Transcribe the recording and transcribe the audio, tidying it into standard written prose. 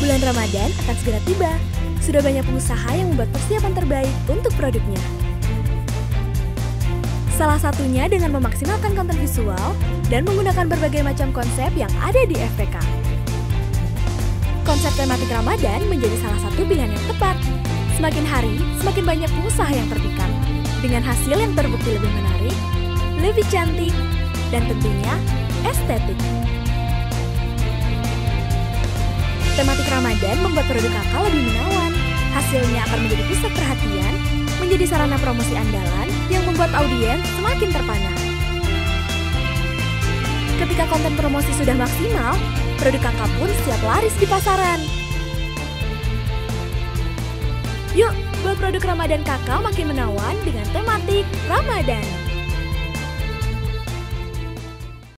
Bulan Ramadan akan segera tiba. Sudah banyak pengusaha yang membuat persiapan terbaik untuk produknya. Salah satunya dengan memaksimalkan konten visual dan menggunakan berbagai macam konsep yang ada di FPK. Konsep tematik Ramadan menjadi salah satu pilihan yang tepat. Semakin hari, semakin banyak pengusaha yang terpikat. Dengan hasil yang terbukti lebih menarik, lebih cantik, dan tentunya estetik. Tematik Ramadan membuat produk kakak lebih menawan. Hasilnya akan menjadi pusat perhatian, menjadi sarana promosi andalan yang membuat audiens semakin terpana. Ketika konten promosi sudah maksimal, produk kakak pun siap laris di pasaran. Yuk, buat produk Ramadan kakak makin menawan dengan tematik Ramadan.